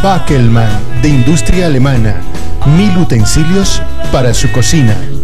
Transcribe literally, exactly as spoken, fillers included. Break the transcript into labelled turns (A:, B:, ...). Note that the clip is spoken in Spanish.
A: Backelmann, de industria alemana. Mil utensilios para su cocina.